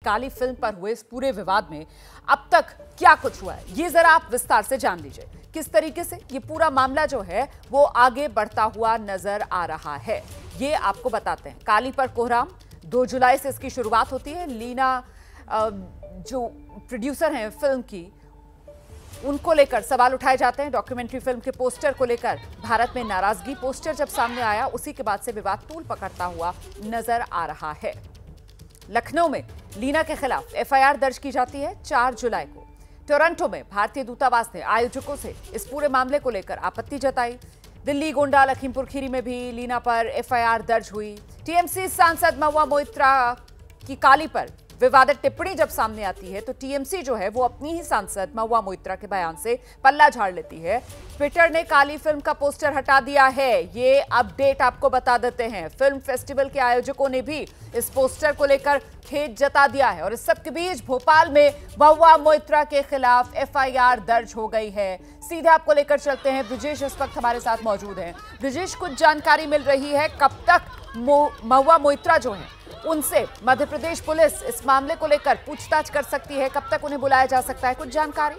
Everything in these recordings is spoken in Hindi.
काली फिल्म पर हुए इस पूरे विवाद में अब तक क्या कुछ हुआ है, ये जरा आप विस्तार से जान लीजिए। किस तरीके से ये पूरा मामला जो है वो आगे बढ़ता हुआ नजर आ रहा है, ये आपको बताते हैं। काली पर कोहराम 2 जुलाई से इसकी शुरुआत होती है। लीना जो प्रोड्यूसर हैं फिल्म की, उनको लेकर सवाल उठाए जाते हैं। डॉक्यूमेंट्री फिल्म के पोस्टर को लेकर भारत में नाराजगी। पोस्टर जब सामने आया उसी के बाद से विवाद तूल पकड़ता हुआ नजर आ रहा है। लखनऊ में लीना के खिलाफ एफआईआर दर्ज की जाती है 4 जुलाई को। टोरंटो में भारतीय दूतावास ने आयोजकों से इस पूरे मामले को लेकर आपत्ति जताई। दिल्ली, गोंडा, लखीमपुर खीरी में भी लीना पर एफआईआर दर्ज हुई। टीएमसी सांसद महुआ मोइत्रा की काली पर विवादित टिप्पणी जब सामने आती है तो टीएमसी जो है वो अपनी ही सांसद महुआ मोइत्रा के बयान से पल्ला झाड़ लेती है। ट्विटर ने काली फिल्म का पोस्टर हटा दिया है, ये अपडेट आपको बता देते हैं। फिल्म फेस्टिवल के आयोजकों ने भी इस पोस्टर को लेकर खेद जता दिया है। और इस सबके बीच भोपाल में महुआ मोइत्रा के खिलाफ एफआईआर दर्ज हो गई है। सीधे आपको लेकर चलते हैं। ब्रिजेश इस वक्त हमारे साथ मौजूद हैं। ब्रिजेश, कुछ जानकारी मिल रही है कब तक महुआ मोइत्रा जो है उनसे मध्य प्रदेश पुलिस इस मामले को लेकर पूछताछ कर सकती है? कब तक उन्हें बुलाया जा सकता है, कुछ जानकारी?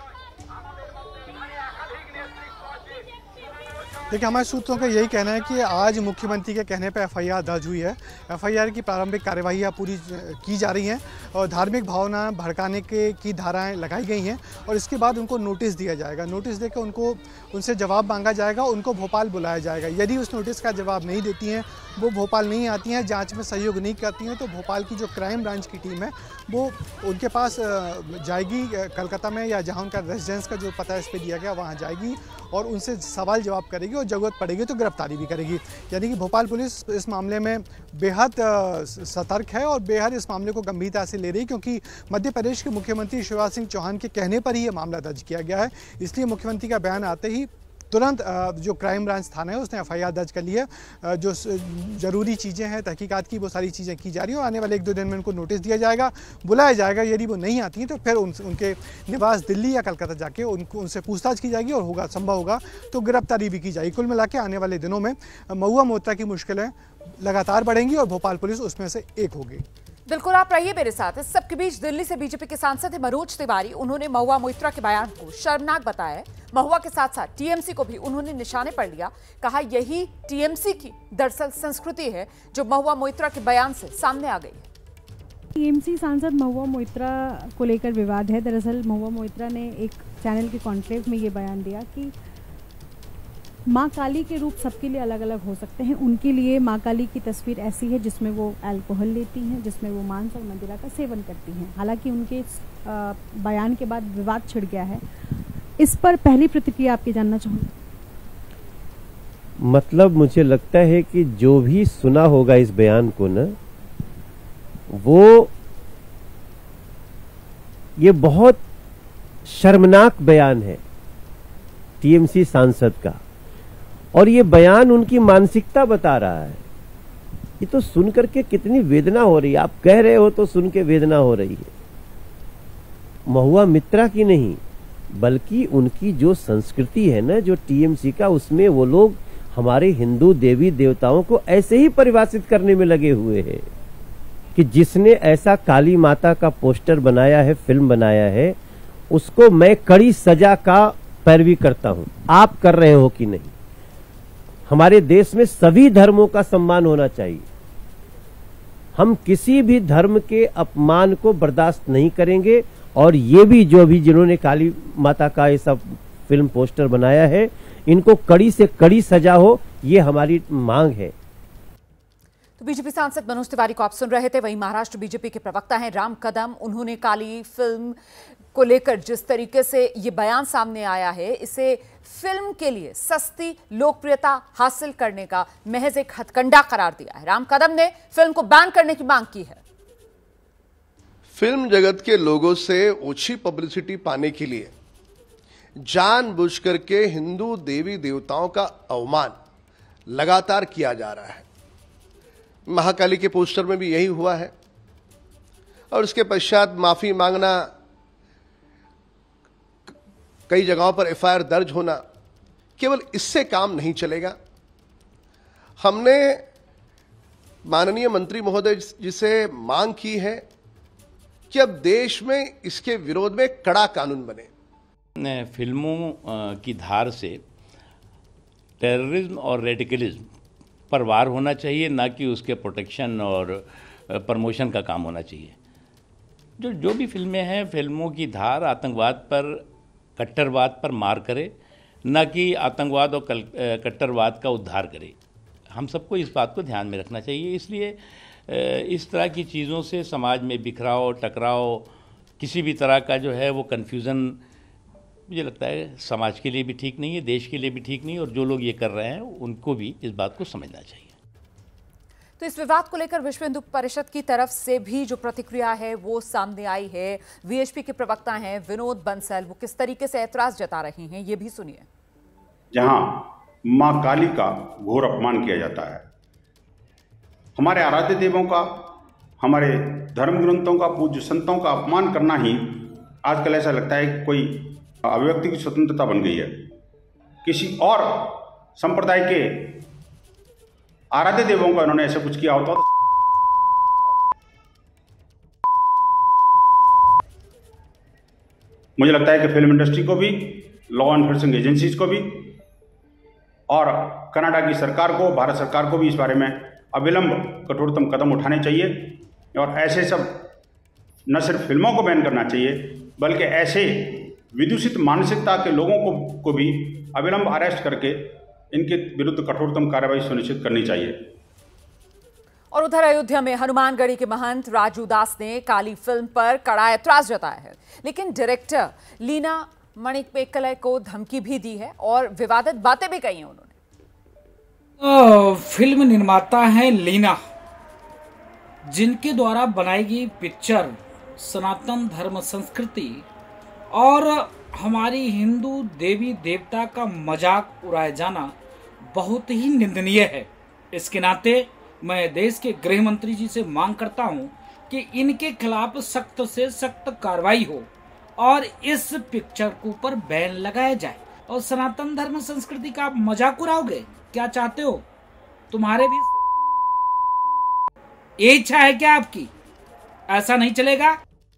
देखिए, हमारे सूत्रों का यही कहना है कि आज मुख्यमंत्री के कहने पर एफआईआर दर्ज हुई है। एफआईआर की प्रारंभिक कार्यवाही पूरी की जा रही हैं और धार्मिक भावना भड़काने की धाराएं लगाई गई हैं और इसके बाद उनको नोटिस दिया जाएगा। नोटिस देकर उनसे जवाब मांगा जाएगा, उनको भोपाल बुलाया जाएगा। यदि उस नोटिस का जवाब नहीं देती हैं, वो भोपाल नहीं आती हैं, जाँच में सहयोग नहीं करती हैं, तो भोपाल की जो क्राइम ब्रांच की टीम है वो उनके पास जाएगी, कलकत्ता में या जहाँ उनका रेजिडेंस का जो पता इस पर दिया गया वहाँ जाएगी और उनसे सवाल जवाब करेगी और जरूरत पड़ेगी तो गिरफ्तारी भी करेगी। यानी कि भोपाल पुलिस इस मामले में बेहद सतर्क है और बेहद इस मामले को गंभीरता से ले रही, क्योंकि मध्य प्रदेश के मुख्यमंत्री शिवराज सिंह चौहान के कहने पर ही ये मामला दर्ज किया गया है। इसलिए मुख्यमंत्री का बयान आते ही तुरंत जो क्राइम ब्रांच थाना है उसने एफआईआर दर्ज कर ली है। जो जरूरी चीज़ें हैं तहकीकात की, वो सारी चीज़ें की जा रही हैं और आने वाले 1-2 दिन में उनको नोटिस दिया जाएगा, बुलाया जाएगा। यदि वो नहीं आती हैं तो फिर उनके निवास दिल्ली या कलकत्ता जाके उनसे पूछताछ की जाएगी और संभव होगा तो गिरफ्तारी भी की जाएगी। कुल मिला के आने वाले दिनों में महुआ मोइत्रा की मुश्किलें लगातार बढ़ेंगी और भोपाल पुलिस उसमें से एक होगी। बिल्कुल, आप रहिए मेरे साथ। इस सबके बीच दिल्ली से बीजेपी के सांसद हैं मनोज तिवारी। उन्होंने महुआ मोइत्रा के बयान को शर्मनाक बताया है। महुआ के साथ साथ टीएमसी को भी उन्होंने निशाने पर लिया। कहा यही टीएमसी की दरअसल संस्कृति है जो महुआ मोइत्रा के बयान से सामने आ गई है। टीएमसी सांसद महुआ मोइत्रा को लेकर विवाद है। दरअसल महुआ मोइत्रा ने एक चैनल के कॉन्क्लेव में ये बयान दिया कि माँ काली के रूप सबके लिए अलग अलग हो सकते हैं। उनके लिए माँ काली की तस्वीर ऐसी है जिसमें वो अल्कोहल लेती हैं, जिसमें वो मांस और मदिरा का सेवन करती हैं। हालांकि उनके बयान के बाद विवाद छिड़ गया है। इस पर पहली प्रतिक्रिया आपकी जानना चाहूँगी। मतलब मुझे लगता है कि जो भी सुना होगा इस बयान को ना, वो ये बहुत शर्मनाक बयान है टीएमसी सांसद का और ये बयान उनकी मानसिकता बता रहा है। ये तो सुन करके कितनी वेदना हो रही है। आप कह रहे हो तो सुन के वेदना हो रही है। महुआ मोइत्रा की नहीं बल्कि उनकी जो संस्कृति है ना, जो टीएमसी का, उसमें वो लोग हमारे हिंदू देवी देवताओं को ऐसे ही परिभाषित करने में लगे हुए हैं कि जिसने ऐसा काली माता का पोस्टर बनाया है, फिल्म बनाया है, उसको मैं कड़ी सजा का पैरवी करता हूं। आप कर रहे हो कि नहीं? हमारे देश में सभी धर्मों का सम्मान होना चाहिए। हम किसी भी धर्म के अपमान को बर्दाश्त नहीं करेंगे और ये भी जिन्होंने काली माता का ये सब फिल्म पोस्टर बनाया है, इनको कड़ी से कड़ी सजा हो, ये हमारी मांग है। तो बीजेपी सांसद मनोज तिवारी को आप सुन रहे थे। वहीं महाराष्ट्र बीजेपी के प्रवक्ता हैं राम कदम। उन्होंने काली फिल्म को लेकर जिस तरीके से ये बयान सामने आया है, इसे फिल्म के लिए सस्ती लोकप्रियता हासिल करने का महज एक हथकंडा करार दिया है। राम कदम ने फिल्म को बैन करने की मांग की है। फिल्म जगत के लोगों से ओछी पब्लिसिटी पाने के लिए जानबूझ करके हिंदू देवी देवताओं का अवमान लगातार किया जा रहा है। महाकाली के पोस्टर में भी यही हुआ है और उसके पश्चात माफी मांगना, कई जगहों पर एफआईआर दर्ज होना, केवल इससे काम नहीं चलेगा। हमने माननीय मंत्री महोदय जी से मांग की है कि अब देश में इसके विरोध में कड़ा कानून बने। फिल्मों की धार से टेररिज्म और रेडिकलिज्म पर वार होना चाहिए, ना कि उसके प्रोटेक्शन और प्रमोशन का काम होना चाहिए। जो भी फिल्में हैं, फिल्मों की धार आतंकवाद पर, कट्टरवाद पर मार करे, ना कि आतंकवाद और कट्टरवाद का उद्धार करे। हम सबको इस बात को ध्यान में रखना चाहिए। इसलिए इस तरह की चीज़ों से समाज में बिखराव, टकराव, किसी भी तरह का जो है वो कन्फ्यूज़न, मुझे लगता है समाज के लिए भी ठीक नहीं है, देश के लिए भी ठीक नहीं है, और जो लोग ये कर रहे हैं उनको भी इस बात को समझना चाहिए। तो इस विवाद को लेकर विश्व हिंदू परिषद की तरफ से भी जो प्रतिक्रिया है वो सामने आई है। वीएचपी के प्रवक्ता हैं विनोद बंसल, वो किस तरीके से ऐतराज जता रहे हैं ये भी सुनिए। जहां मां काली का घोर अपमान किया जाता है, हमारे आराध्य देवों का, हमारे धर्म ग्रंथों का, पूज्य संतों का अपमान करना ही आजकल ऐसा लगता है कि कोई अभिव्यक्ति की स्वतंत्रता बन गई है। किसी और संप्रदाय के आराध्य देवों का इन्होंने ऐसा कुछ किया होता तो मुझे लगता है कि फिल्म इंडस्ट्री को भी, लॉ एनफोर्सिंग एजेंसीज को भी और कनाडा की सरकार को, भारत सरकार को भी इस बारे में अविलंब कठोरतम कदम उठाने चाहिए। और ऐसे सब न सिर्फ फिल्मों को बैन करना चाहिए, बल्कि ऐसे विदूषित मानसिकता के लोगों को भी अविलंब अरेस्ट करके इनके विरुद्ध कठोरतम कार्रवाई सुनिश्चित करनी चाहिए। और उधर अयोध्या में हनुमानगढ़ी के महंत राजू दास ने काली फिल्म पर कड़ा ऐतराज जताया है, लेकिन डायरेक्टर लीना मणिकपेकले को धमकी भी दी है और विवादित बातें भी कही हैं उन्होंने। फिल्म निर्माता हैं लीना, जिनके द्वारा बनाई गई पिक्चर सनातन धर्म संस्कृति और हमारी हिंदू देवी देवता का मजाक उड़ाया जाना बहुत ही निंदनीय है। इसके नाते मैं देश के गृह मंत्री जी से मांग करता हूं कि इनके खिलाफ सख्त से सख्त कार्रवाई हो और इस पिक्चर के ऊपर बैन लगाया जाए। और सनातन धर्म संस्कृति का आप मजाक उड़ाओगे, क्या चाहते हो? तुम्हारे भी ये इच्छा है क्या आपकी? ऐसा नहीं चलेगा।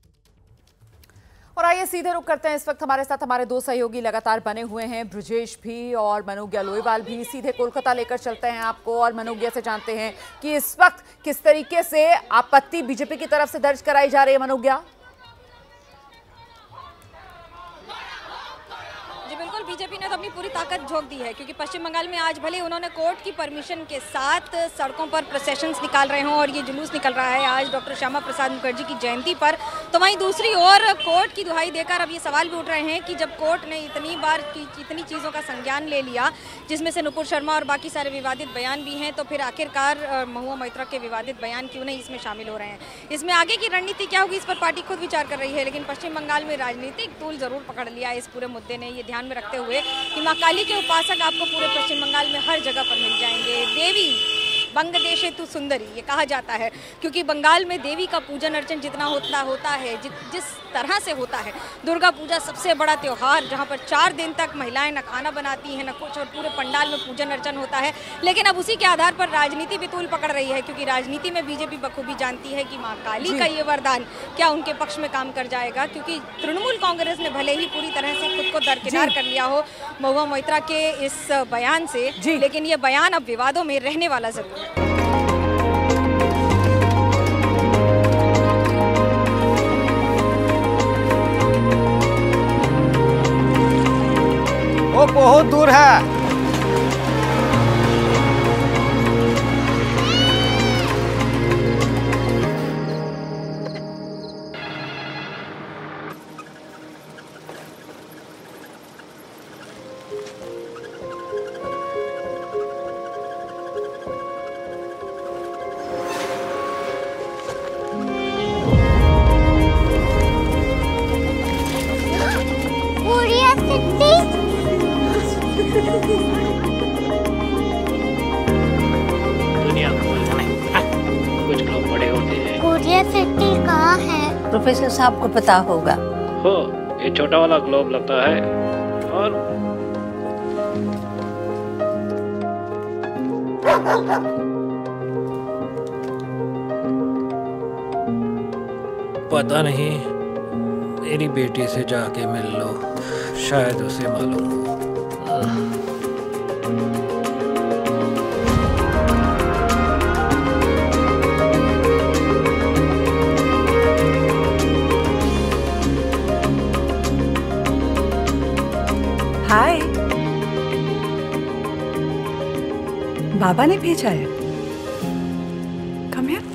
और आइए सीधे रुक करते हैं। इस वक्त हमारे साथ हमारे दो सहयोगी लगातार बने हुए हैं, ब्रजेश भी और मनोज्ञा लोईवाल भी। सीधे कोलकाता लेकर चलते हैं आपको और मनोज्ञा से जानते हैं कि इस वक्त किस तरीके से आपत्ति बीजेपी की तरफ से दर्ज कराई जा रही है। मनोज्ञा। बीजेपी ने तो अपनी पूरी ताकत झोंक दी है, क्योंकि पश्चिम बंगाल में आज भले उन्होंने कोर्ट की परमिशन के साथ सड़कों पर प्रोसेशंस निकाल रहे हों और ये जुलूस निकल रहा है आज डॉक्टर श्यामा प्रसाद मुखर्जी की जयंती पर, तो वहीं दूसरी ओर कोर्ट की दुहाई देकर अब ये सवाल भी उठ रहे हैं कि जब कोर्ट ने इतनी बार इतनी चीज़ों का संज्ञान ले लिया, जिसमें से नुपुर शर्मा और बाकी सारे विवादित बयान भी हैं, तो फिर आखिरकार महुआ मोइत्रा के विवादित बयान क्यों नहीं इसमें शामिल हो रहे हैं? इसमें आगे की रणनीति क्या होगी, इस पर पार्टी खुद विचार कर रही है। लेकिन पश्चिम बंगाल में राजनीतिक टूल जरूर पकड़ लिया इस पूरे मुद्दे ने, ये ध्यान में रखते हुए कि मां काली के उपासक आपको पूरे पश्चिम बंगाल में हर जगह पर मिल जाएंगे। देवी बंगदेशे तु सुंदरी ये कहा जाता है, क्योंकि बंगाल में देवी का पूजन अर्चन जितना होता है, जिस तरह से होता है, दुर्गा पूजा सबसे बड़ा त्यौहार जहां पर 4 दिन तक महिलाएं न खाना बनाती हैं न कुछ, और पूरे पंडाल में पूजन अर्चन होता है। लेकिन अब उसी के आधार पर राजनीति भी तूल पकड़ रही है, क्योंकि राजनीति में बीजेपी बखूबी जानती है कि माँ काली का ये वरदान क्या उनके पक्ष में काम कर जाएगा। क्योंकि तृणमूल कांग्रेस ने भले ही पूरी तरह से खुद को दरकिनार कर लिया हो महुआ मोइत्रा के इस बयान से, लेकिन ये बयान अब विवादों में रहने वाला जरूर है। वो बहुत दूर है। दुनिया का बोलना नहीं, कुछ लोग बड़े होते हैं। कोरिया सिटी कहाँ है? प्रोफेसर साहब को पता होगा। हो, ये छोटा वाला ग्लोब लगता है और पता नहीं, मेरी बेटी से जाके मिल लो, शायद उसे मालूम हो। हाय, बाबा ने भेजा है। Come here.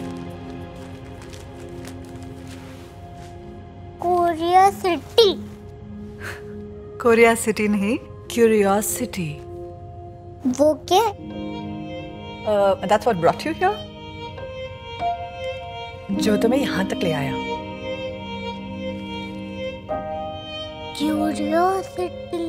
Curiosity. Korea city नहीं, क्यूरियोसिटी। वो क्या? That's what brought you here? जो तुम्हें यहाँ तक ले आया। क्यूरियोसिटी।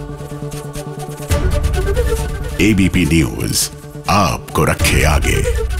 ABP न्यूज आपको रखे आगे।